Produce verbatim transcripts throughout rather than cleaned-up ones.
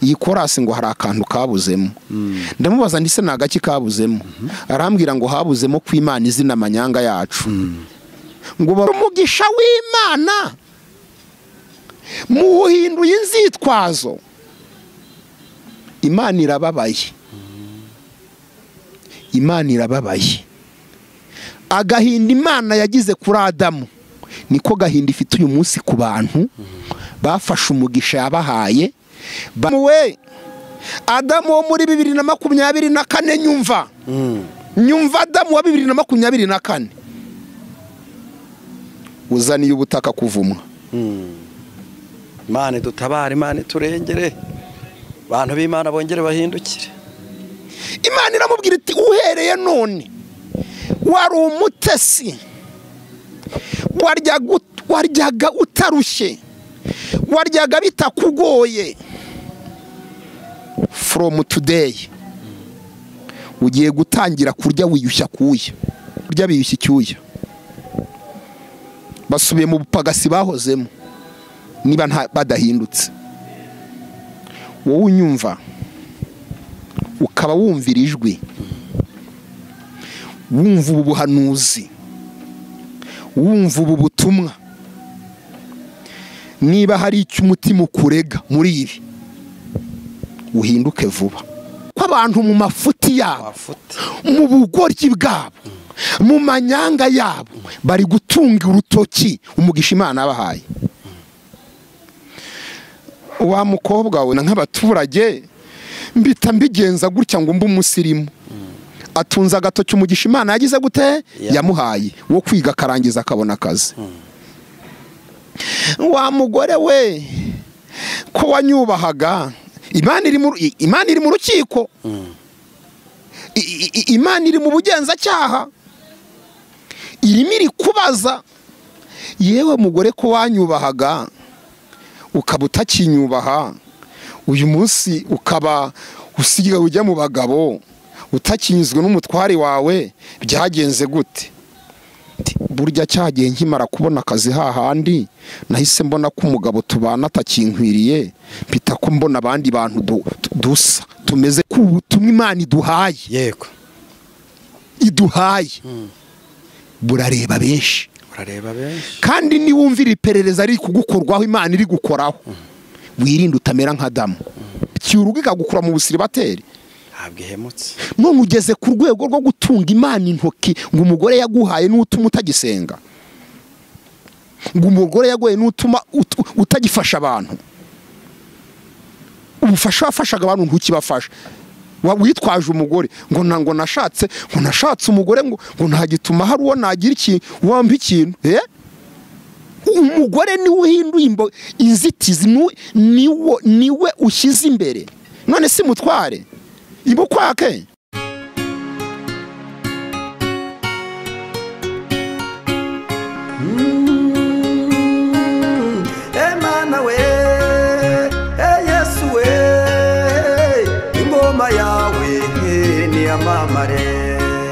iyi korasi ngo hari akantu kabuzemo. Ndamubaza ndise nagaki kabuzemo. Arambwira ngo habuzemo kw'Imana izina amanyanga yacu. Ngo umugisha w'Imana muhinduye inzitwazo. Imana irababaye. Imana irababaye. Agahinda Imana yagize kuri Adamu niko gahinda ifite uyu munsi ku bantu bafashe umugisha yabahaye. Bamuwe Adamu wo muri bibiri na makumyabiri na kane nyumva nyumva Adamu wa bibiri na makumyabiri na kane uzaniye ubutaka kuvumwa. Imana dutabare, Imana turengere, abantu b'Imana bongere bahindukire. Imana iramubwira iti uhereye none wari umutesi, waryaga waryaga utarushye, waryaga bitakugoye. From today ugiye gutangira kurya wiyushya kuya, kurya biyushya icyuya. Basubiye mu bupagasi bahozemo niba nta badahindutse. Wowe unyumva ukaba wumvira ijwi, wumva ubu buhanuzi, wumva ubu butumwa, niba hari icyo umutima ukurega muri ibi uhinduke vuba. Ko abantu mu mafuti yabo, mu bugoryi bwabo, mu manyanga yabo bari gutunga urutoki umugisha Imana abahaye. Wa mukobwa we nk'abaturage mbita mbigenza gutya ngo mbe umusirimu. Atunza agatoki umugisha Imana yagize gute yamuhaye wo kwiga karangiza akabona akazi. Wa mugore we ko wanyubahaga, Imana iri mu Imana iri mu rukiko, Imana iri mu bugenza cyaha, irimo iri kubaza. Yewe mugore ko wanyubahaga ukaba utakinyubaha, uyu munsi ukaba usigaye ujya mu bagabo utakinyuzwe n'umutwari wawe, byagenze gute? Burya cyagiye nkimara kubona akazi hahandi nahise mbona ko umugabo tubana atakinkwiriye, mpita ko mbona abandi bantu dusa tumeze ku butumwa Imana iduhaye. Yego iduhaye burareba benshi, burareba benshi. Kandi ni wumvira iperereza ari kugukorwaho Imana iri gukoraho, wirinde utamera nka Adamu cyuruga ikagukura mu busiribateri. Abwihemutse none ugeze ku rwego rwo gutunga Imana intoki ngo umugore yaguhaye n'utuma utagisenga, ngo umugore yaguhaye n'utuma utagifasha abantu. Ubufasha wafashaga abantu ntukibafasha. Witwaje umugore ngo nango nashatse ngo nashatse umugore ngo ngo ntagituma hari uwo nagira iki wamba ikintu. Eh umugore ni uhinduye imbo inzitizi niwo niwe ushyize imbere. None si mutware ibo kwake. Emana we, e Yesu we, ingoma yawe ni amamare.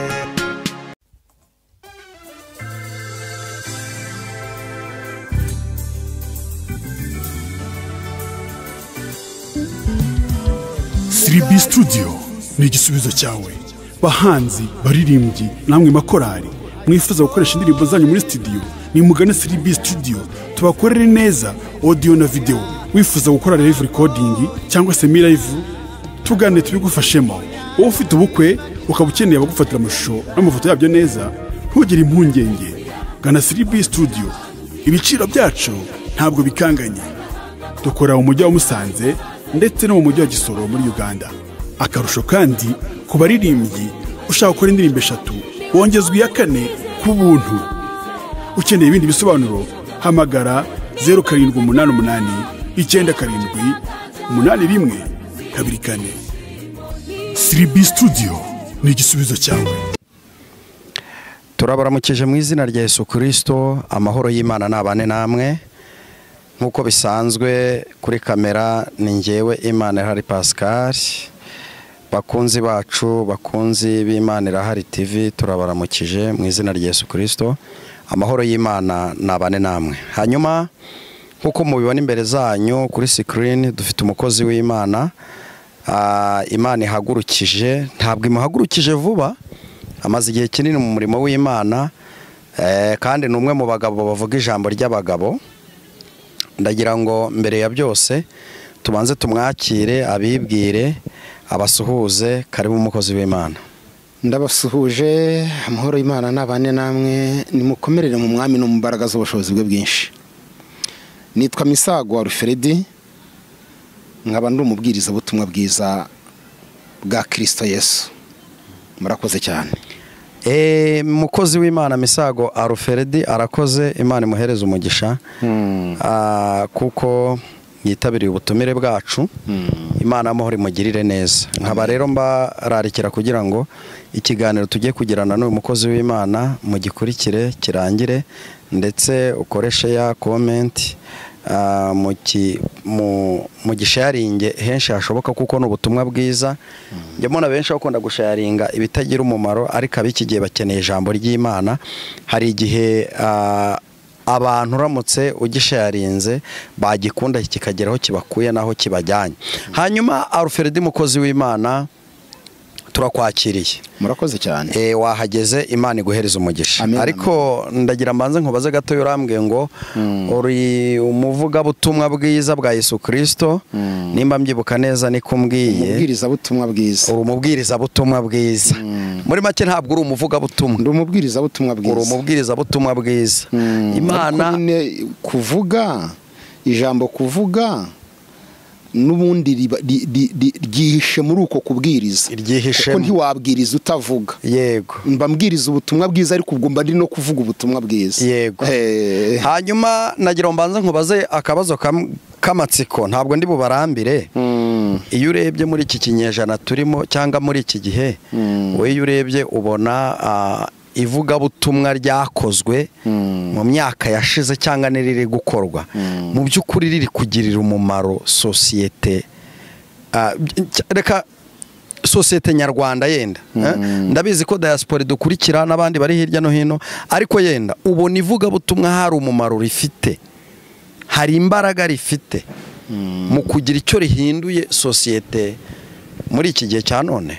three B Studio ni igisubizo cyawe. Bahanzi, baririmbyi, namwe makorari mwifuza gukoresha indirimbo zanyu muri studio, ni mugane three B Studio tubakorere neza audio na video. Wifuza gukora live recording cyangwa se live, tugane tubigufashemo. Wowe ufite ubukwe ukaba ukeneye abagufatira amashusho n'amafoto yabyo neza, ntugire impungenge, gana three B Studio. Ibiciro byacu ntabwo bikanganye. Dukora mu mujyi wa Musanze ndetse no mu mujyi wa Gisoro muri Uganda. Akarusho kandi ku baririmbyi ushaka gukora indirimbo eshatu wongezwa iya kane ku buntu. Ukeneye ibindi bisobanuro hamagara zero karindwi umunani umunani icyenda karindwi umunani rimwe kabiri kane. three B Studio ni igisubizo cyawe. Turabaramukije mu izina rya Yesu Kristo. Amahoro y'Imana nabane namwe. Nkuko bisanzwe kuri kamera ni njyewe Imana Irahari Pascal. Bakunzi bacu, bakunzi b'Imana Irahari T V, turabaramukije mu izina rya Yesu Kristo. Amahoro y'Imana nabane namwe. Hanyuma nk'uko mubibona imbere zanyu kuri sikirini dufite umukozi w'Imana. Ah, Imana ihagurukije, ntabwo imuhagurukije vuba, amaze igihe kinini mu murimo w'Imana, eh, kandi ni umwe mu bagabo bavuga ijambo ry'abagabo. Ndagira ngo mbere ya byose tubanze tumwakire, abibwire, abasuhuze. Karibu umukozi w'Imana. Ndabasuhuje, amahoro y'Imana n'abane namwe, nimukomerere mu mwami no mu mbaraga z'ubushobozi bwe bwinshi. Nitwa Misago wa Ruferedi, nkaba ndi umubwiriza butumwa bwiza bwa Kristo Yesu. Murakoze cyane. Eh, mukozi w'Imana Misago Aruferedi arakoze, Imana imuhereza umugisha. Mm. Ah, kuko yitabiriye ubutumire bwacu. Mm. Imana amahoro imugirire neza. Nkaba rero mbararikira kugira ngo ikiganiro tugiye kugirana n'uyu mukozi w'Imana mu gikurikire kirangire, ndetse ukoreshe ya comment Uh, mu gisharinge henshi hashoboka, kuko n'ubutumwa bwiza. Njye mbona benshi bakunda gusharinga ibitagira umumaro, ariko ab'iki gihe bakeneye ijambo ry'Imana. Hari igihe uh, abantu uramutse ugisharinze bagikunda kikageraho kibakuye naho kibajyanye. Hanyuma Aruferedi mukozi w'Imana, turakwakiriye. Murakoze cyane. Eh, wahageze, Imana iguhereza umugisha. Amen, ariko amen. Ndagira mbanze nkubaze gato, urambwiye ngo mm. uri umuvuga butumwa bwiza bwa Yesu Kristo. Mm. Nimba mbyibuka neza niko mbwiye. Umubwiriza butumwa bwiza. Uri umubwiriza butumwa bwiza. Mm. Muri make ntabwo uri umuvuga butumwa. Ndi umubwiriza butumwa bwiza. Uri umubwiriza butumwa bwiza. Mm. Imana kuvuga ijambo kuvuga n'ubundi ryihishe muri uko kubwiriza, kuko ntiwabwiriza utavuga. Yego. Mba mbwiriza ubutumwa bwiza, ariko ubwo mba ndi no kuvuga ubutumwa bwiza. Yego. Hey. Hanyuma nagira mbanze nkubaze akabazo k'amatsiko, ntabwo ndi bubarambire. Mm. Iyo urebye muri iki kinyejana turimo cyangwa muri iki gihe, mm. we iyo urebye ubona uh, ivuga butumwa ryakozwe mm. mu myaka yashize cyangwa niriri gukorwa, mm. mu by'ukuri riri kugirira umumaro sosiyete, uh, reka sosiyete nyarwanda yenda. Mm. eh? Ndabizi ko diaspora dukurikira n'abandi bari hirya no hino, ariko yenda ubona ivuga butumwa hari umumaro rifite, hari imbaraga rifite mm. mu kugira icyo rihinduye sosiyete muri iki gihe cya none.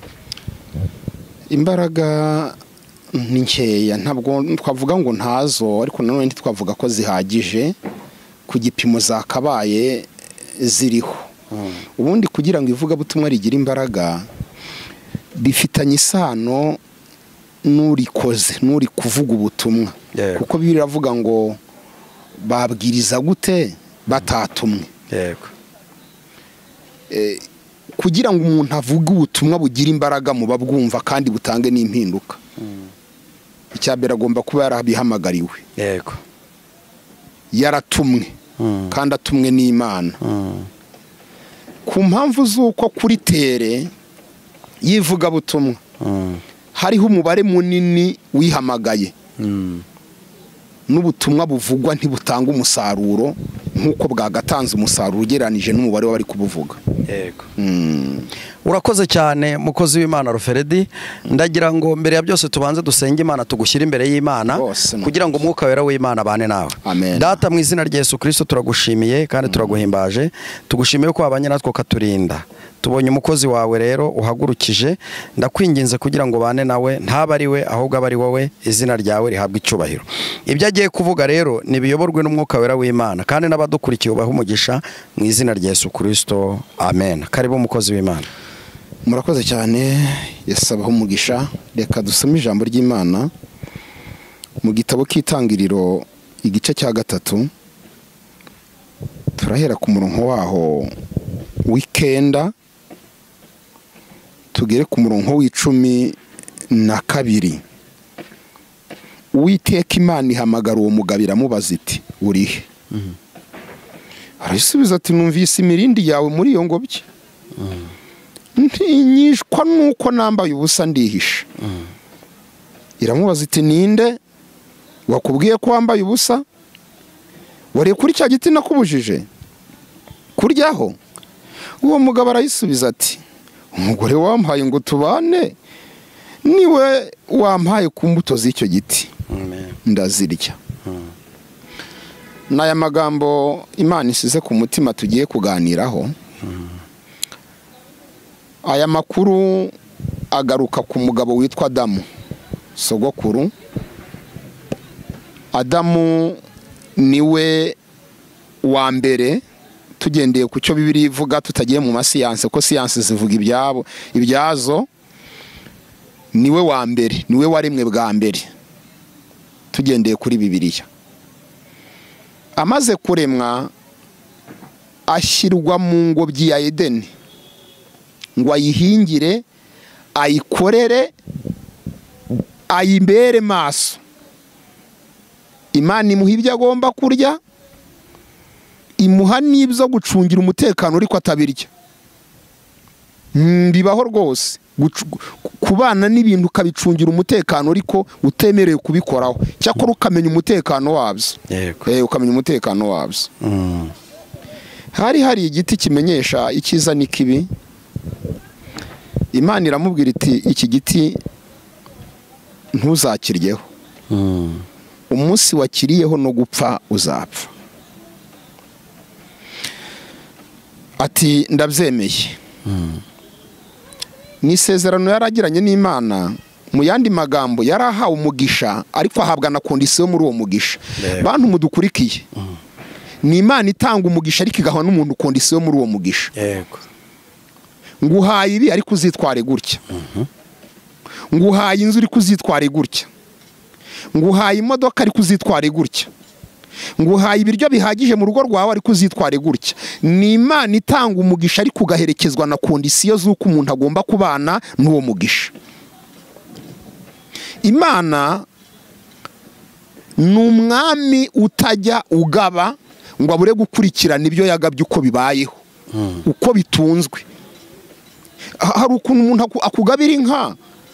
Imbaraga ni nkeya, ntabwo twavuga ngo ntazo, ariko nanone ntitwavuga ko zihagije ku gipimo zakabaye ziriho. Mm. Ubundi kugira ngo ivuga butumwa rigira imbaraga, bifitanye isano n'urikoze, n'uri kuvuga ubutumwa. Yeah. Kuko biravuga ngo babwiriza gute batatumwe. Yego. Eh, kugira ngo umuntu avuge ubutumwa bugira imbaraga mu babwumva kandi butange n'impinduka, mm. icyambere agomba kuba yarabihamagariwe. Yego. Yaratumwe, mm. kandi atumwe n'Imana. Mm. Ku mpamvu z'uko kuri tere yivuga butumwa, mm. hariho umubare munini wihamagaye. Mm. N'ubutumwa buvugwa ntibutanga umusaruro nk'uko bwagatanze umusaruro ugereranije n'umubare w'abari kubuvuga. Yego. Mm. Urakoze cyane mukozi w'Imana Ruferedi. Ndagira ngo mbere ya byose tubanze dusenge Imana, tugushyira imbere y'Imana kugira ngo umwuka wera w'Imana abane nawe. Amen. Data mu izina rya Yesu Kristo turagushimiye kandi turaguhimbaje. Tugushimiye ko wabanye natwe ukaturinda. Tubonye umukozi wawe rero uhagurukije, ndakwinginze kugira ngo bane nawe, ntaba ari we ahubwo aba ari wowe, izina ryawe rihabwa icyubahiro. Ibyo agiye kuvuga rero nibiyoborwe n'umwuka wera w'Imana, kandi n'abadukurikiye ubaha umugisha mu izina rya Yesu Kristo. Amen. Karibu umukozi w'Imana. Murakoze cyane, Yesu abaha umugisha. Reka dusome ijambo ry'Imana mu gitabo cy'Itangiriro igice cya gatatu, turahera ku murongo waho w'ikenda tugere ku murongo w'icumi na kabiri. Uwiteka Imana ihamagara uwo mugabo iramubaza iti urihe? Mm. Arasubiza ati numvise imirindi yawe muri iyo ngobyi. Mm. Ntinyishwa nuko nambaye ubusa ndihisha. Mm. Iramubaza iti ninde wakubwiye ko wambaye ubusa? Wari kuri cya giti nakubujije kuryaho? Uwo mugabo arayisubiza ati umugore wampaye ngo tubane niwe wampaye ku mbuto z'icyo giti. Amen. Ndazirya. Mm. n'aya magambo Imana isize ku mutima tugiye kuganiraho. Aya makuru agaruka ku mugabo witwa Adamu, sogokuru. Adamu niwe wa mbere, tugendeye ku cyo Bibiliya ivuga, tutagiye mu masiyanse ko siyanse zivuga ibyabo ibyazo. Niwe wa mbere, niwe waremwe bwa mbere, tugendeye kuri Bibiliya. Amaze kuremwa ashyirwa mu ngobyi ya Edeni ngo ayihingire, ayikorere, ayimbere maso. Imana imuha ibyo agomba kurya, imuha n'ibyo gucungira umutekano ariko atabirya. Bibaho rwose kubana n'ibintu ukabicungira umutekano ariko utemerewe kubikoraho, cyakora ukamenya umutekano wabyo. Eh, ukamenya umutekano wabyo. Hari hari igiti kimenyesha icyiza n'ikibi. Imana iramubwira iti iki giti ntuzakiryeho, umunsi wakiriyeho no gupfa uzapfa. Ati ndabyemeye. Ni isezerano yaragiranye n'Imana, mu yandi magambo yarahawe umugisha ariko ahabwa na kondisiyo muri uwo mugisha. Bantu mudukurikiye, ni Imana itanga umugisha ariko igaha n'umuntu kondisiyo muri uwo mugisha. Yego. Nguhaye ibi ariko uzitware gutya. Nguhaye inzu ariko uzitware gutya. Nguhaye imodoka ariko uzitware gutya. Nguhaye ibiryo bihagije mu rugo rwawe ariko uzitware gutya. Ni Imana itanga umugisha ariko ugaherekezwa na kondisiyo z'uko umuntu agomba kubana n'uwo mugisha. Imana ni umwami utajya ugaba ngo abure gukurikirana ibyo yagabye uko bibayeho, uko bitunzwe. Hari ukuntu umuntu akugabira inka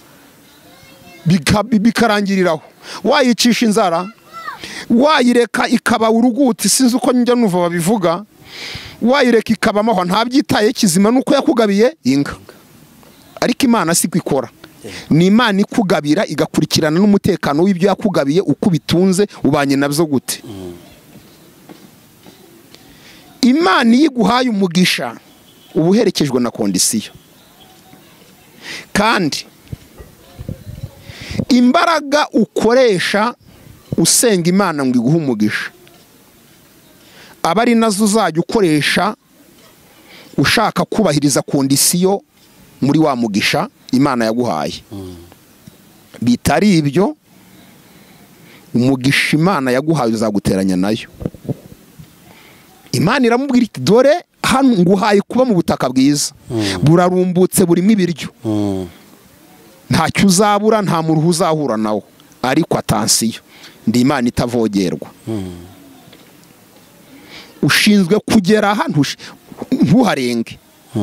bikarangiriraho, wayicisha inzara, wayireka ikaba uruguti, sinzi uko njya nuva babivuga, wayireka ikaba amahwa, ntabyitaye kizima nuko yakugabiye inka. Ariko Imana si kwikora. Ni Imana ikugabira igakurikirana n'umutekano w'ibyo yakugabiye, uko bitunze ubanye nabyo gute. Imana yiguhaye umugisha ubuherekejwe na kondisiyo. Kandi imbaraga ukoresha usenga Imana ngo iguhe umugisha, aba ari nazo uzajya ukoresha ushaka kubahiriza kondisiyo muri wa mugisha Imana yaguhaye. Bitari ibyo, umugisha Imana yaguhaye uzaguteranya nayo. Imana iramubwira iti dore hano nguhaye kuba mu butaka bwiza, burarumbutse burimo ibiryo, ntacyo uzabura, nta muruhu uzahura nawo, ariko atansiyo, ndi Imana itavogerwa. Ushinzwe kugera ahantu ntuharenge.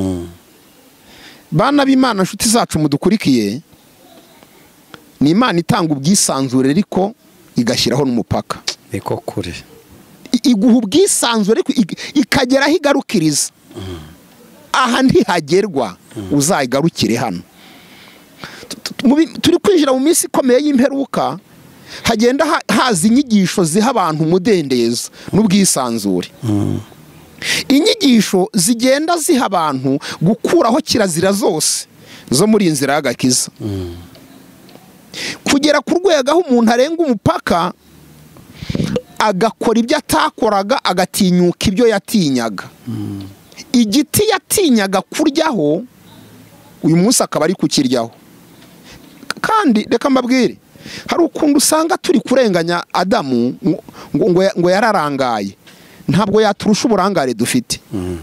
Bana b'Imana, nshuti zacu mudukurikiye, ni Imana itanga ubwisanzure ariko igashyiraho n'umupaka. Niko kuri. Iguha ubwisanzure ariko ikageraho igarukiriza. Aha ntihagerwa, uzayigarukire hano. Turi kwinjira mu minsi ikomeye y'imperuka, hagenda haza inyigisho ziha abantu umudendezo n'ubwisanzure. Inyigisho zigenda ziha abantu gukuraho kirazira zose zo muri inzira y'agakiza, kugera ku rwego aho umuntu arenga umupaka agakora ibyo atakoraga, agatinyuka ibyo yatinyaga. Igiti yatinyaga kuryaho uyu munsi akaba ari kukiryaho. Kandi reka mbabwire, hari ukuntu usanga turi kurenganya Adamu ngo ngo yararangaye. Ntabwo yaturusha uburangare dufite.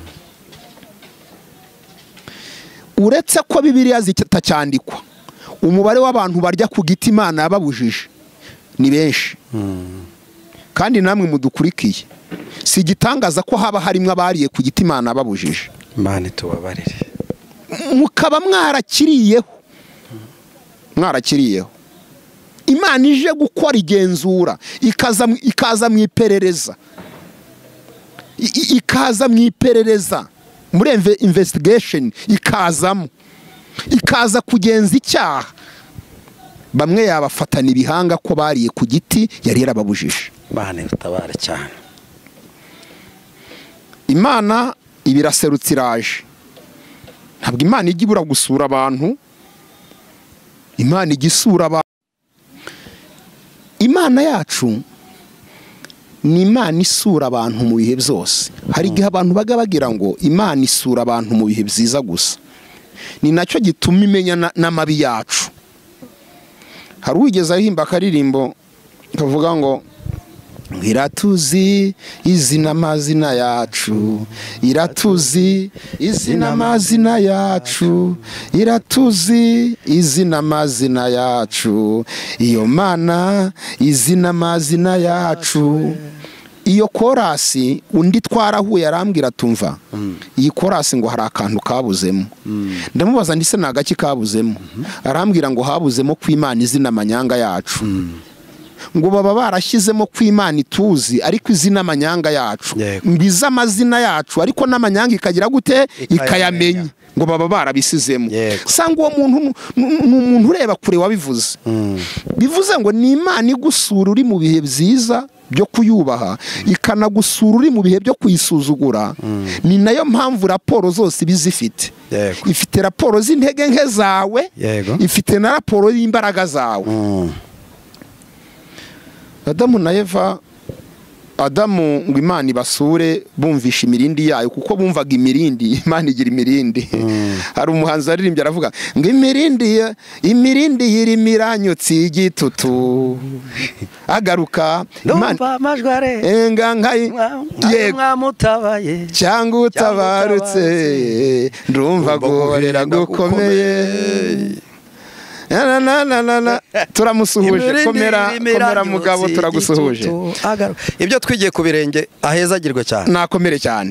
Uretse ko Bibiliya zitacyandikwa, umubare w'abantu barya ku giti Imana yababujije ni benshi. Kandi namwe mudukurikiye, si igitangaza ko haba harimo abariye ku giti Imana yababujije. Imana tubabarire. Mukaba mwarakiriyeho, mwarakiriyeho. Imana ije gukora igenzura, ikaza ikaza mu iperereza, ikaza mu iperereza muri investigation, ikazamo ikaza kugenza icyaha. Bamwe yabafatana ibihanga ko bariye ku giti yari yarababujije. Bane utabare cyane. Imana ibiraserutse iraje. Ntabwo Imana ijya ibura gusura abantu, Imana ijya isura abantu. Imana yacu ni Imana isura abantu mu bihe byose. Hari igihe abantu baga bagira ngo Imana isura abantu mu bihe byiza gusa, ni nacyo gituma imenya n'amabi yacu. Hari uwigeze ahimba akaririmbo kavuga ngo iratuzi izina amazina yacu, iratuzi izina amazina yacu, iratuzi izina amazina yacu, iyo Mana izina amazina yacu. Iyo korasi undi twarahuye arambwira tumva iyi korasi ngo hari akantu kabuzemo. Ndamubaza ndise nagaki kabuzemo, arambwira ngo habuzemo kw'Imana izina amanyanga yacu. Ngo baba barashyizemo kw'Imana ituzi ariko izina amanyanga yacu, mbiza amazina yacu ariko n'amanyanga ikagira gute ikayamenya, ngo baba barabisizemo. Sanga uwo muntu n'umuntu ureba kure wabivuze. Bivuze ngo ni Imana igusura uri mu bihe byiza byo kuyubaha, ikanagusura uri mu bihe byo kuyisuzugura. Ni nayo mpamvu raporo zose bizifite. Ifite raporo z'intege nke zawe, ifite na raporo y'imbaraga zawe. Adamu na Eva, Adamu ngo Imana ibasure bumvisha imirindi yayo, kuko bumvaga imirindi, Imana igira imirindi. Hari umuhanzi aririmbye aravuga ngo imirindi imirindi yirimo iranyutse igitutu, agaruka ndumva amajware enga nkayi mwamutabaye cyangwa utabarutse, ndumva guhorera gukomeye. Na na na na na turamusuhuje, komera komera mugabo, turagusuhuje. Ibyo twigiye ku birenge ahezagirwe cyane, nakomere cyane.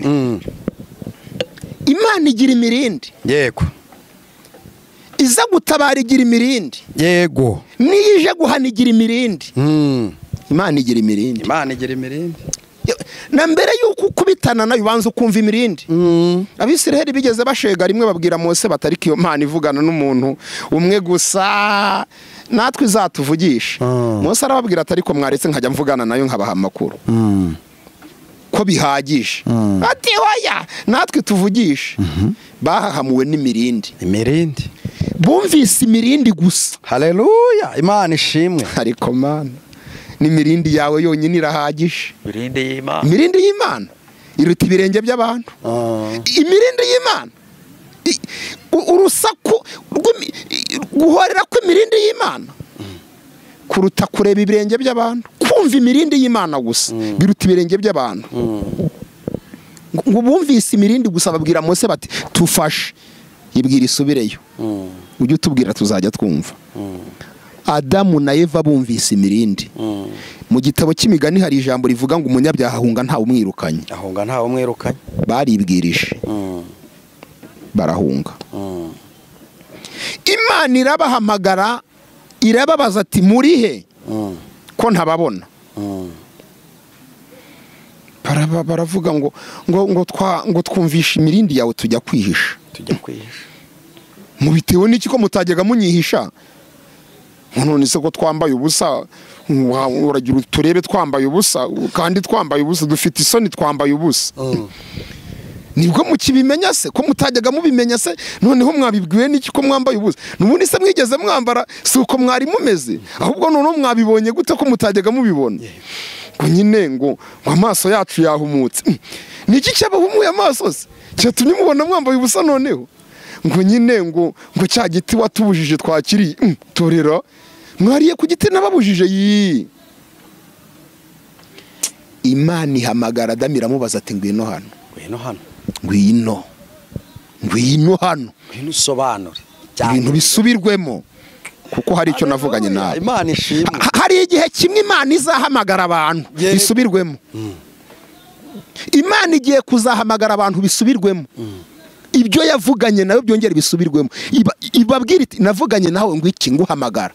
Imana igira imirindi, yego. Iza gutabara igira imirindi, yego. Niyije guhana igira imirindi. Imana igira imirindi, Imana igira imirindi. Na mbere yuko kubitana nayo ubanza ukumva imirindi. Abisiraheli bigeze bashega rimwe babwira Mose batariki iyo Imana ivugana n'umuntu umwe gusa natwe izatuvugisha. Mose arababwira ati ariko mwaretse nkajya mvugana nayo nkabaha amakuru ko bihagije. Ati oya natwe tuvugisha. Bahahamuwe n'imirindi, imirindi bumvise imirindi gusa. Haleluya, Imana ishimwe. Ariko Mana n'imirindi yawe yonyine irahagije. Imirindi y'Imana, imirindi y'Imana iruta ibirenge by'abantu. Imirindi y'Imana, urusaku guhorera kw'imirindi y'Imana kuruta kureba ibirenge by'abantu. Kumva imirindi y'Imana gusa biruta ibirenge by'abantu. Ngo bumvise imirindi gusa babwira Mose bati tufashe, ibwira isubireyo, ujye utubwira tuzajya twumva. Adamu na Eva bumvise imirindi. Mu gitabo cy'imigani hari ijambo rivuga ngo umunyabyaha ahunga ntawe umwirukanye. Ahunga ntawe umwirukanye. Baribwirije, barahunga. Imana irabahamagara, irababaza ati murihe ko ntababona. Baravuga ngo ngo ngo twa ngo twumvisha imirindi yawe tujya kwihisha. Tujya kwihisha. Mubitewe n'iki ko mutajyaga munyihisha? None se ko twambaye ubusa, uragira turebe twambaye ubusa, kandi twambaye ubusa, dufite isoni twambaye ubusa. Nibwo mukibimenya se ko mutajyaga mubimenya se? Noneho mwabibwiwe n'iki ko mwambaye ubusa? Nubundi se mwigeze mwambara si uko mwari mumeze, ahubwo noneho mwabibonye gute ko mutajyaga mubibona? Ngo nyine ngo amaso yacu yahumutse. Niki cyabahumuye amaso se cyatumye mubona mwambaye ubusa? Noneho ngo nyine ngo ngo cya giti watubujije twakiriye. Torera mwariye ku giti nababujije yi. Imana ihamagara Adamu iramubaza ati ngwino hano, ngwino hano, ngwino ngwino hano, ngwino usobanure ibintu bisubirwemo, kuko hari icyo navuganye nawe. Imana ishimwe. Hari igihe kimwe Imana izahamagara abantu bisubirwemo. Imana igiye kuzahamagara abantu bisubirwemo. Ibyo yavuganye nawe byongera bisubirwemo. Ibabwira iti navuganye nawe ngo iki nguhamagara,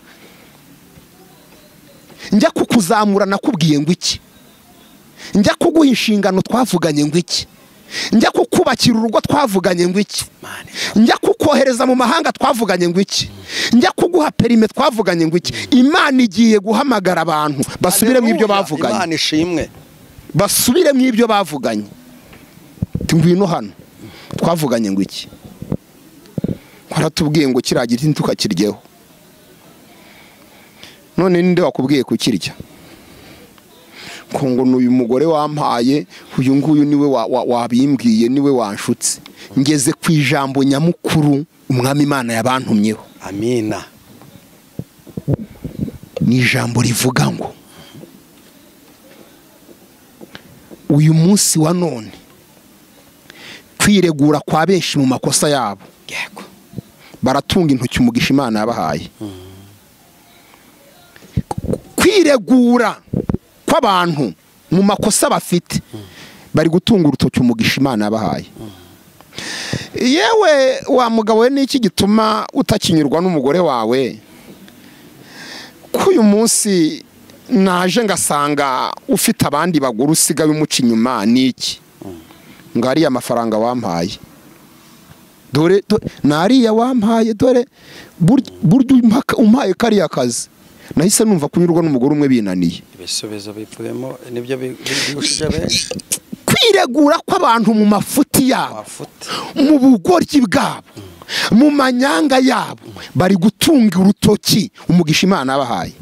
njya kukuzamura nakubwiye ngo iki, njya kuguha inshingano twavuganye ngo iki, njya kukubakira urugo twavuganye ngo iki, njya kukohereza mu mahanga twavuganye ngo iki, njya kuguha perime twavuganye ngo iki. Imana igiye guhamagara abantu basubire mu ibyo bavuganye. Imana ishimwe. Basubire mu ibyo bavuganye. ngwino hano twavuganye ngo iki waratubwiye ngo kiriya giti tukakiryeho none ninde wakubwiye kukirya ko ngo n'uyu mugore wampaye uyu nguyu niwe wabimbwiye niwe wanshutse ngeze ku ijambo nyamukuru umwami Imana yabantumyeho amina ni ijambo rivuga ngo uyu munsi wa none kwiregura kwa benshi mu makosa yabo yego baratunga intoki umugisha Imana yabahaye kwiregura kw'abantu mu makosa bafite bari gutunga urutoki umugisha Imana yabahaye yewe wa mugabo we n'iki gituma utakinyurwa n'umugore wawe ko uyu munsi naje ngasanga ufite abandi baguru usigaye umuca inyuma n'iki ngo ariya amafaranga wampaye dore nariya wampaye dore buryo umpaye kariya kazi nahise numva kunyurwa n'umugore umwe binaniye ibisubizo bipfuyemo nibyo bigushije benshi kwiregura kw'abantu mu mafuti yabo mu bugoryi bwabo mu manyanga yabo bari gutunga urutoki umugisha Imana yabahaye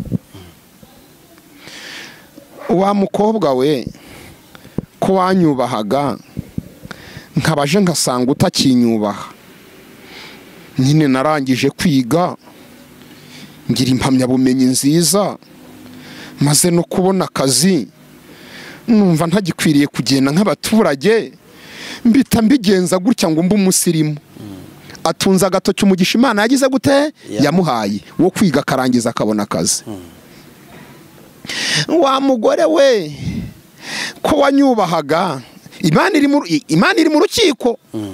wa mukobwa we ko wanyubahaga nkabaje nkasanga utakinyubaha nyine narangije kwiga ngira impamyabumenyi nziza maze no kubona akazi numva ntagikwiriye kugenda nk'abaturage mbita mbigenza gutya ngo mbe umusirimu atunze agatoki umugisha Imana yagize gute yamuhaye wo kwiga akarangiza akabona akazi wa mugore we ko wanyubahaga Imana iri mu Imana iri mu rukiko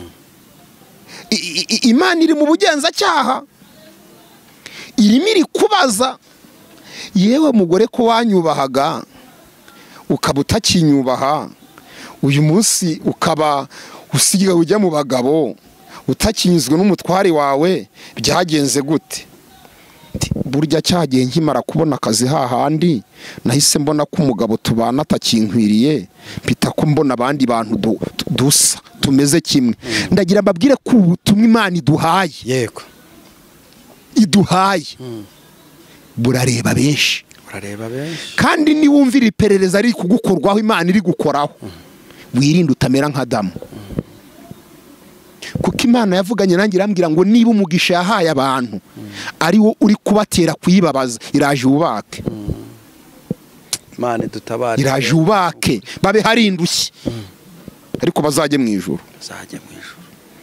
Imana iri mu bugenzacyaha irimo iri kubaza yewe mugore ko wanyubahaga ukaba utakinyubaha uyu munsi ukaba usigaye ujya mu bagabo utakinyuzwe n'umutwari wawe byagenze gute burya cyagiye nkimara kubona akazi hahandi nahise mbona ko umugabo tubana atakinkwiriye mpita ko mbona abandi bantu dusa tumeze kimwe ndagira mbabwire ko ubutumwa Imana iduhaye yego iduhaye burareba benshi urareba benshi kandi niwumvira iperereza ari kugukorwaho Imana iri gukoraho wirinde utamera nka Adamu kuko Imana yavuganye nanjye irambwira ngo niba umugisha yahaye abantu ari wo uri kubatera kuyibabaza iraje ubake Imana dutabare iraje ubake babe hari indushyi ariko bazajye mu ijuru bazajye mu ijuru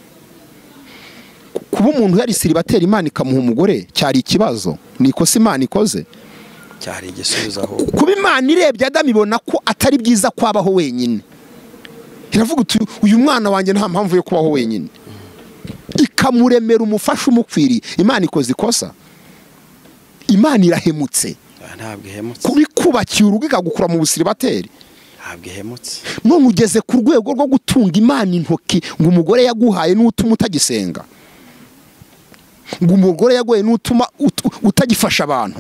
kuba umuntu yari siribatera Imana ikamuha umugore cyari ikibazo niko se Imana ikoze cyari igisubizo aho kuba Imana irebye Adamu ibona ko atari byiza kwabaho wenyine iravuga uti uyu mwana wanjye nta mpamvu yo kubaho wenyine ikamuremera umufasha umukwiriye Imana ikoze ikosa Imana irahemutse ntabwo ihemutse kuri kubakiye urugo ikagukura mu busiribateri ntabwo ihemutse none ugeze ku rwego rwo gutunga Imana intoki ngo umugore yaguhaye n'utuma utagisenga ngo umugore yaguhaye n'utuma utagifasha abantu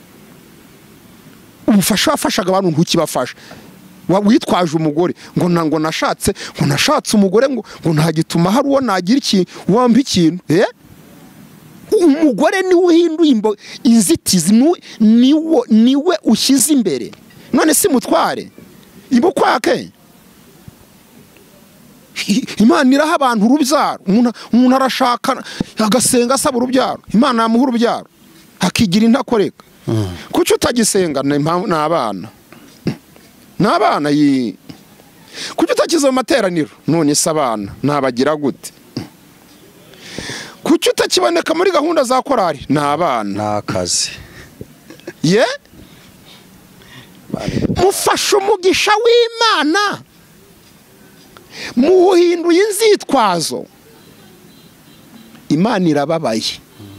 ubufasha wafashaga abantu ntukibafasha witwaje umugore ngo nango nashatse ngo nashatse umugore ngo ngo ntagituma hari uwo nagira iki wampa ikintu eh umugore ni uhinduye inzitizi niwo niwe ushyize imbere none si mutware ibo kwake Imana iraha abantu urubyaro umuntu arashaka agasenga asaba urubyaro Imana yamuha urubyaro hakigira intakoreka kuki utagisenga n'abana n'abana yi kuki utakiza mu materaniro none se abana nabagira gute kuki utakiboneka muri gahunda za korari n'abana n'akazi ye mufashe umugisha w'Imana muhinduye inzitwazo Imana irababaye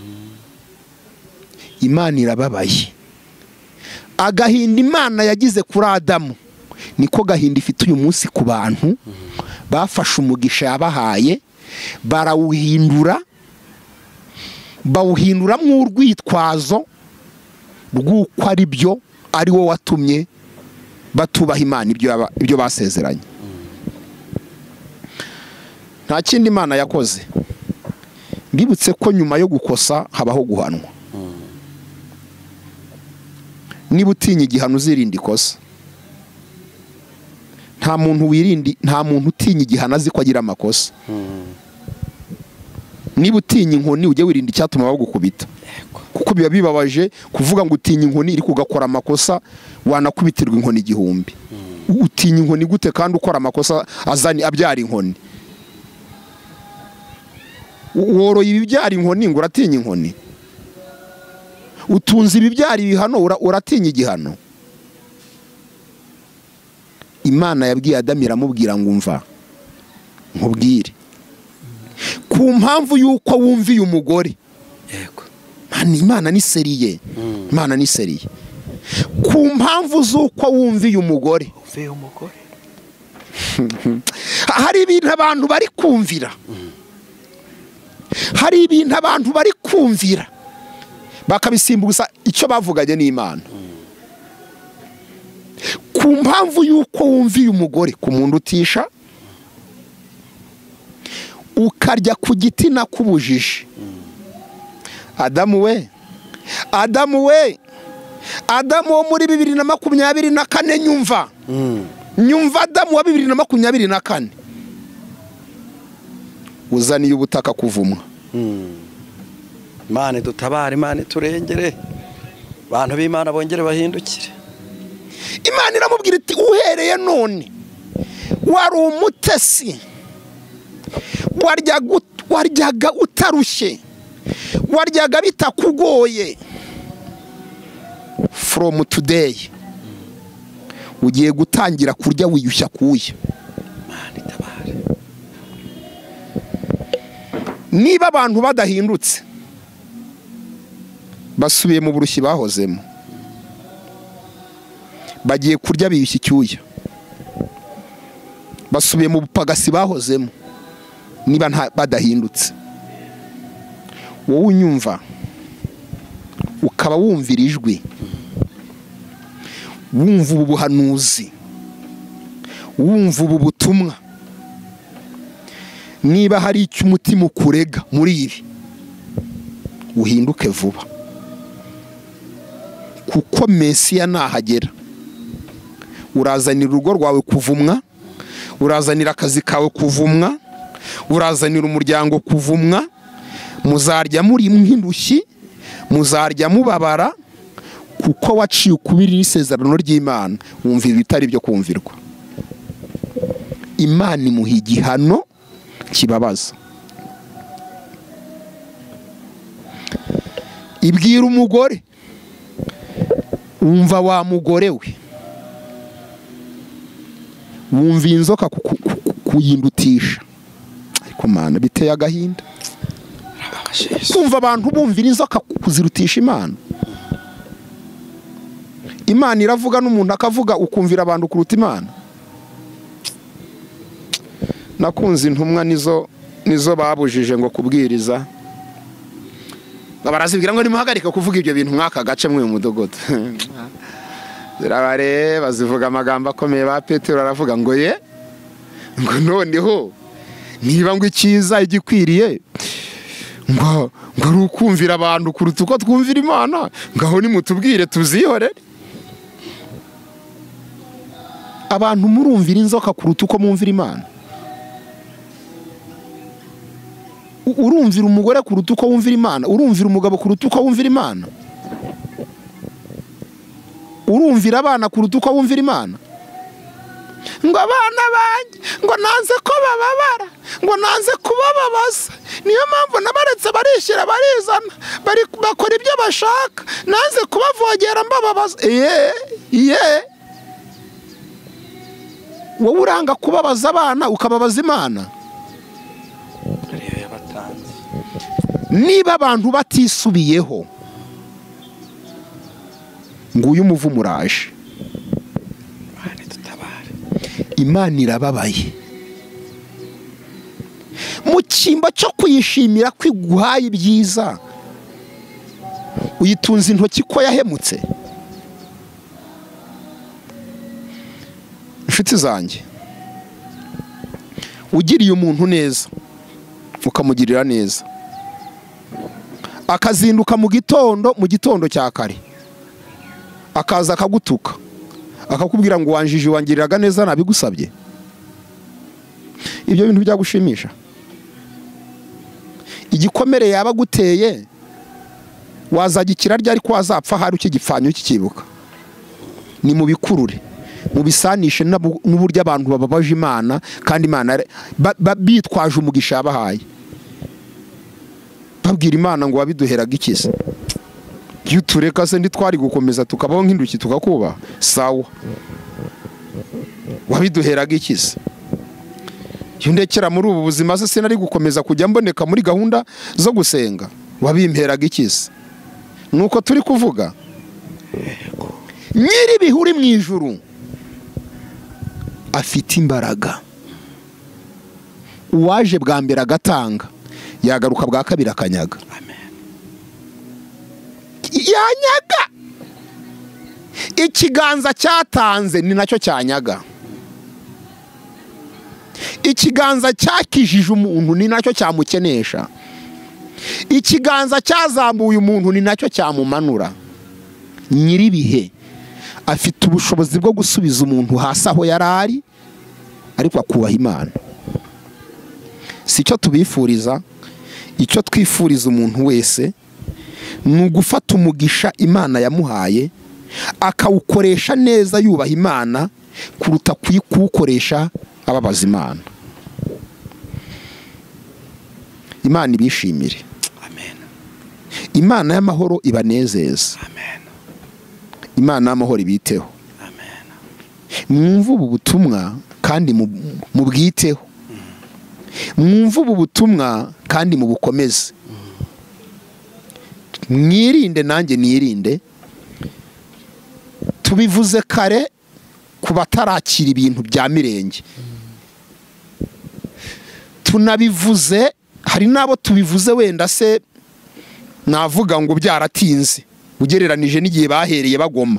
Imana irababaye agahinda Imana yagize kuri Adamu niko gahinda ifite uyu munsi ku bantu bafashe umugisha yabahaye barawuhindura bawuhinduramo urwitwazo rw'uko ari byo ari wo watumye batubaha Imana ibyo ibyo basezeranye nta kindi Imana yakoze. Bibutse ko nyuma yo gukosa habaho guhanwa. Niba utinya igihano uzirinda ikosa. Nta muntu wirindi, nta muntu utinya igihano azi ko agira amakosa. Niba utinya inkoni ujye wirinda icyatuma bagukubita. Kuko biba bibabaje kuvuga ngo utinya inkoni iri kugakora amakosa wanakubitirwa inkoni igihumbi. Utinya inkoni gute kandi ukora amakosa azani abyara inkoni? Woroye ibibyara inkoni ngo uratinya inkoni? Utunze ibibyara ibihano uratinya igihano? Imana yabwiye Adamu iramubwira ngo umva nkubwire ku mpamvu yuko wumviye umugore. Yego. Imana ni seriye. Imana ni seriye. Ku mpamvu zuko wumviye umugore. Umviye umugore. Hari ibintu abantu bari kumvira. Hari ibintu abantu bari kumvira bakabisimbuza icyo bavuganye n'Imana. Ku mpamvu yuko wumviye umugore ku muntu utisha, ukarya ku giti nakubujije. Adamu we, Adamu we, Adamu wo muri bibiri na makumyabiri na kane nyumva. Nyumva Adamu wa bibiri na makumyabiri na kane. Uzaniye ubutaka kuvumwa. Imana dutabare, Imana turengere, abantu b'Imana bongere bahindukire. Imana iramubwira iti uhereye none wari umutesi, waryaga waryaga utarushye, waryaga bitakugoye. From today ugiye gutangira kurya wiyushya kuya. Imana itabare. Niba abantu badahindutse basubiye mu burushyi bahozemo, bagiye kurya biyushya icyuya, basubiye mu bupagasi bahozemo, niba badahindutse, wowe unyumva ukaba wumvira ijwi, wumva ubu buhanuzi, wumva ubu butumwa, niba hari icyo umutima ukurega muri ibi, uhinduke vuba, kuko Mesiya nahagera urazanira urugo rwawe kuvumwa, urazanira akazi kawe kuvumwa, urazanira umuryango kuvumwa, muzarya muri nk'indushyi, muzarya mubabara, kuko waciye ukubiri n'isezerano ry'Imana. Wumva ibitari byo kumvirwa. Imana imuha igihano kibabaza. Ibwira umugore, wumva wa mugore we, wumva inzoka kuyindutisha. Ariko Mana biteye agahinda. Kumva abantu bumvira inzoka kuzirutisha Imana. Imana iravuga n'umuntu akavuga ukumvira abantu kuruta Imana. Nakunze intumwa nizo nizo babujije ngo kubwiriza. Barazibwira ngo nimuhagarike kuvuga ibyo bintu mwaka gace mwe mu mudogodo. Zirabare bazivuga amagambo akomeye. Ba Petero aravuga ngo ye ngo noneho niba ngo ikiza igikwiriye ngo ngo rukumvira abantu kuruta uko twumvira Imana, ngaho nimutubwire tuzihorere. Abantu murumvira inzoka kuruta uko mumvira Imana. Urumvira umugore kuruta uko wumvira Imana, urumvira umugabo kuruta uko wumvira Imana, urumvira abana kuruta uko wumvira Imana. Ngo abana banjye ngo nanze ko bababara, ngo nanze kubababaza, niyo mpamvu nabaretse barishyira barizana, bari bakora ibyo bashaka, nanze kubavogera mbababaza. Iye iye wowe uranga kubabaza abana ukababaza Imana. Niba abantu batisubiyeho ngo uyu muvumo uraje, Imana irababaye. Mu cyimba cyo kuyishimira kwiguhaye ibyiza, uyitunze intoki ko yahemutse. Inshuti zanjye, ugiriye umuntu neza ukamugirira neza, akazinduka mu gitondo mu gitondo cya kare akaza akagutuka akakubwira ngo wanjije wangiriraga neza nabigusabye, ibyo bintu byagushimisha? Igikomere yaba guteye wazagikira ryari ko wazapfa hari ukigipfanyo kikibuka? Ni mu bikurure, mu bisanishe n'uburyo abantu bababaje Imana kandi Imana bitwaje umugisha yabahaye, babwira Imana ngo wabiduheraga ikiza, iyo tureka se ntitwari gukomeza tukabaho nk'induki tukakubaha? Sawa, wabiduheraga ikiza? iyo ndekera muri ubu buzima se sinari gukomeza kujya mboneka muri gahunda zo gusenga? Wabimperaga ikiza? Nuko turi kuvuga nyiri bihuri mu ijuru afite imbaraga, uwaje bwa mbere agatanga yagaruka bwa kabiri akanyaga. Yanyaga, ikiganza cyatanze ni nacyo cyanyaga, ikiganza cyakijije umuntu ni nacyo cyamukenesha, ikiganza cyazamuye umuntu ni nacyo cyamumanura. Nyiribihe afite ubushobozi bwo gusubiza umuntu hasi aho yari ari, ariko akubaha Imana. Si cyo tubifuriza, icyo twifuriza umuntu wese ni ugufata umugisha Imana yamuhaye akawukoresha neza yubaha Imana kuruta kuwukoresha ababaza Imana. Imana ibishimire. Amen. Imana y'amahoro ibanezeza. Amen. Imana y'amahoro ibiteho. Amen. Mwumve ubu butumwa kandi mubwiteho. Mwumve ubu butumwa kandi mubukomeze. Mwirinde nanjye nirinde. Tubivuze kare ku batarakira ibintu bya mirenge. Tunabivuze, hari nabo tubivuze wenda se navuga ngo byaratinze ugereranije n'igihe bahereye bagoma.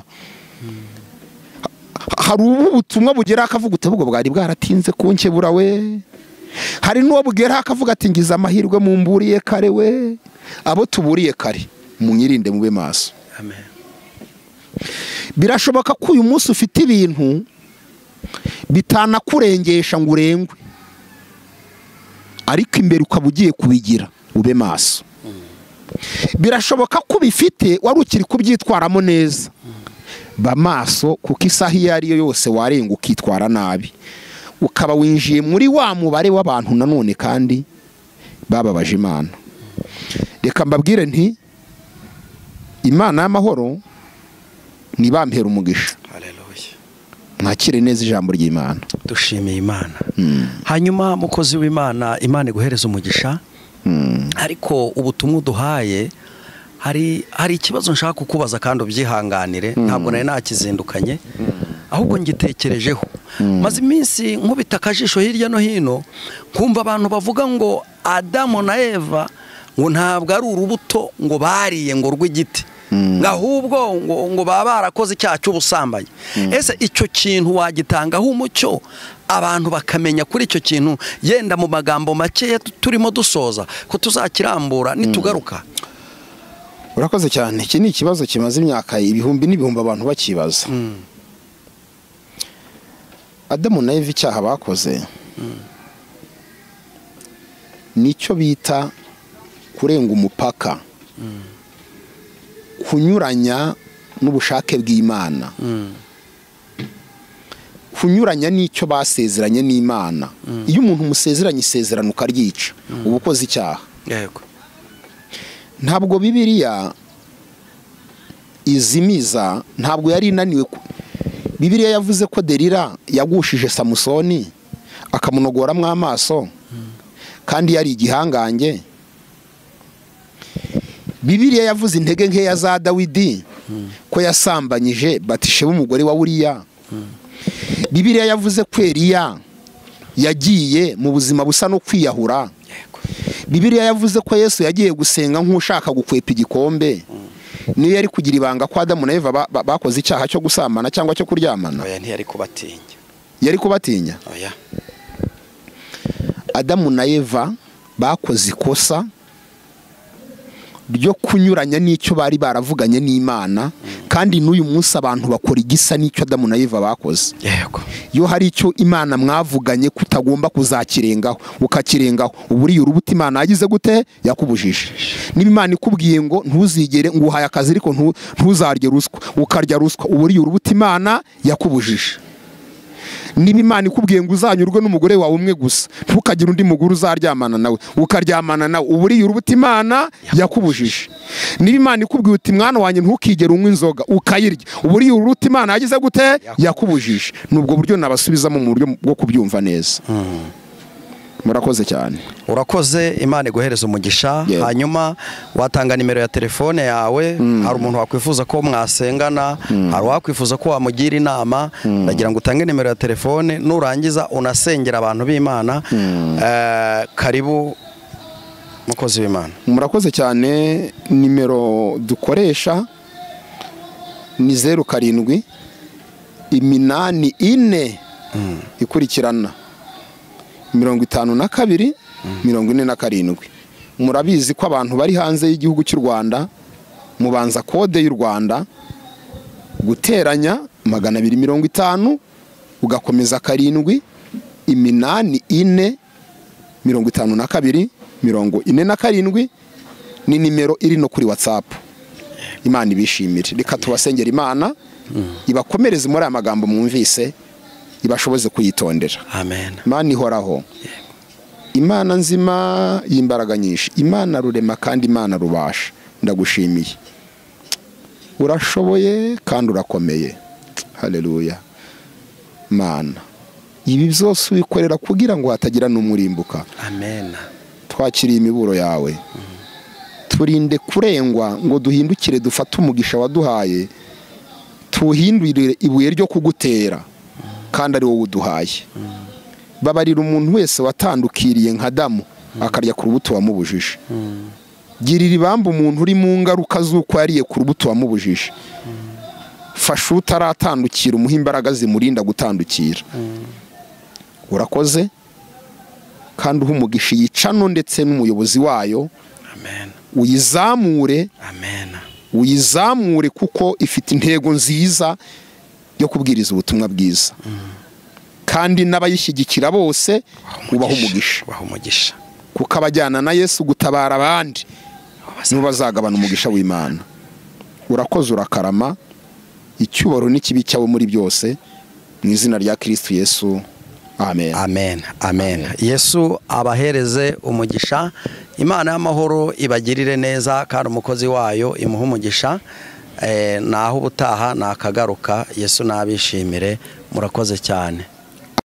Hari ubu butumwa bugera akavuga utavuga bwari bwaratinze kunkebura we. Hari n'uwo bugera akavuga ati ngize amahirwe mu mburiye kare we. Abo tuburiye kare munyirinde mube maso. Amen. Birashoboka ko uyu munsi ufite ibintu bitanakurengesha ngo urengwe, ariko imbere ukaba ugiye kubigira, ube maso. Birashoboka ko bifite wari ukiri kubyitwaramo neza, ba maso, kuko isaha iyo ari yo yose warenga ukitwara nabi, ukaba winjiye muri wa mubare w'abantu nanone kandi bababaje Imana. Reka mbabwire nti Imana y'amahoro nibampera umugisha. Haleluya. Mwakire neza ijambo ry'Imana. Dushimiye Imana. Mm. Hanyuma mukozi w'Imana, Imana iguhereza umugisha. Mm. Ariko ubutumwa duhaye hari hari ikibazo nshaka kukubaza kandi ubyihanganire. Mm. Ntabwo nari nakizindukanye. Mm. Ahubwo ngitekerejeho. Mm. Maze iminsi nkubita akajisho hirya no hino kumva abantu bavuga ngo Adamu na Eva ngo ntabwo ari urubuto ngo bariye ngo rw'igiti. Mm. Ahubwo ngo ngo baba barakoze icyaha cy'ubusambanyi. Mm. Ese icyo kintu wagitangaho umucyo abantu bakamenya kuri icyo kintu, yenda mu magambo make turimo dusoza ko tuzakirambura nitugaruka? Urakoze cyane. Iki ni ikibazo kimaze imyaka ibihumbi n'ibihumbi abantu bakibaza. Mm. Adamu na Eva icyaha bakoze mm. nicyo bita kurenga umupaka. Mm. Kunyuranya n'ubushake bw'Imana. Mm. Kunyuranya n'icyo basezeranye n'Imana. Mm. Iyo umuntu musezeranye isezerano ukaryica, mm. uba ukoze icyaha. Yego. Ntabwo Bibiliya izimiza, ntabwo yari inaniwe. Bibiliya yavuze ko Delila yagushije Samusoni akamunogoramwo amaso. Mm. Kandi yari igihangange. Bibiliya yavuze intege nkeya za Dawidi, mm. ko yasambanyije Batisheba umugore wa Uriya. Mm. Bibiliya yavuze ko Eliya yagiye mu buzima busa no kwiyahura. Yego. Bibiliya yavuze ko Yesu yagiye gusenga nk'ushaka gukwepa igikombe. Mm. Niyo yari kugira ibanga ko Adamu na Eva bakoze icyaha cyo gusambana cyangwa cyo kuryamana. Oya, ntiyari kubatinya. Yari kubatinya? Oya. Adamu na Eva bakoze ikosa ryo kunyuranya n'icyo bari baravuganye n'Imana, kandi n'uyu munsi abantu bakora igisa n'icyo Adamu na Eva bakoze. Yego. Iyo hari icyo Imana mwavuganye kutagomba kuzakirengaho ukakirengaho, uburiye urubuto Imana yagize gute? Yakubujije. Niba Imana ikubwiye ngo ntuzigere, ngo uhaye akazi ariko ntuzarye ruswa, ukarya ruswa, uburiye urubuto Imana yakubujije. Niba Imana ikubwiye ngo uzanyurwe n'umugore wawe umwe gusa, ntukagire undi mugore uzaryamana nawe, ukaryamana nawe, uburiye urubuto Imana yakubujije. Niba Imana ikubwiye uti mwana wanjye ntukigere unywa inzoga ukayirya, uburiye urubuto Imana yagize gute? Yakubujije. Nubwo buryo nabasubizamo mu buryo bwo kubyumva neza. Murakoze cyane. Urakoze, Imana iguhereza umugisha. Yeah. Hanyuma watanga nimero ya telefone yawe. Mm. Hari umuntu wakwifuza ko mwasengana. Mm. Hari wakwifuza ko wamugira inama. Ndagira ngo utange nimero ya telefone, nurangiza unasengera abantu b'Imana. Mm. Uh, karibu mukozi w'Imana. Murakoze cyane. Nimero dukoresha ni zeru karindwi iminani ine. Mm. Ikurikirana mirongo itanu na kabiri mirongo ine na karindwi. Murabizi ko abantu bari hanze y'igihugu cy'u Rwanda mubanza kode y'u Rwanda guteranya magana abiri mirongo itanu ugakomeza karindwi iminani ine mirongo itanu na kabiri mirongo ine na karindwi. Ni nimero iri no kuri WhatsApp. Imana ibishimire. Reka tubasengera Imana ibakomereze muri aya magambo mwumvise, ibashoboze kuyitondera. Amen. Imana ihoraho, Imana nzima y'imbaraga nyinshi, Imana rurema kandi Imana rubasha, ndagushimiye. Urashoboye kandi urakomeye. Haleluya. Mana, ibi byose ubikorera kugira ngo hatagira n'umurimbuka. Amen. Twakiriye imiburo yawe. Mm. Turinde kurengwa ngo duhindukire dufate umugisha waduhaye, tuhindurire ibuye ryo kugutera. Mm. Kandi ari wowe uduhaye. Mm. Babarira umuntu wese watandukiriye nka Adamu, mm. akarya ku rubuto wamubujije. Mm. Girira ibamba umuntu uri mu ngaruka z'uko yariye ku rubuto wamubujije. Mm. Fasha utaratandukira, umuha imbaraga zimurinda gutandukira. Mm. Urakoze kandi uhumugisha yicano ndetse n'umuyobozi wayo. Amen. Uyizamure. Amen. Uyizamure kuko ifite intego nziza yo kubwiriza ubutumwa bwiza. Mm. Kandi n'abayishyigikira bose ubaha umugisha. Ubaha umugisha. Kuko abajyana na Yesu gutabara abandi n'ubazagabana umugisha w'Imana. Urakoze, urakarama, icyubaro n'ikibi cyawe muri byose, mu izina rya Kristo Yesu. Amen. Amen. Amen. Yesu abahereze umugisha. Imana y'amahoro ibagirire neza kandi umukozi wayo imuha umugisha. Eh, naho ubutaha nakagaruka. Yesu nabishimire. Murakoze cyane.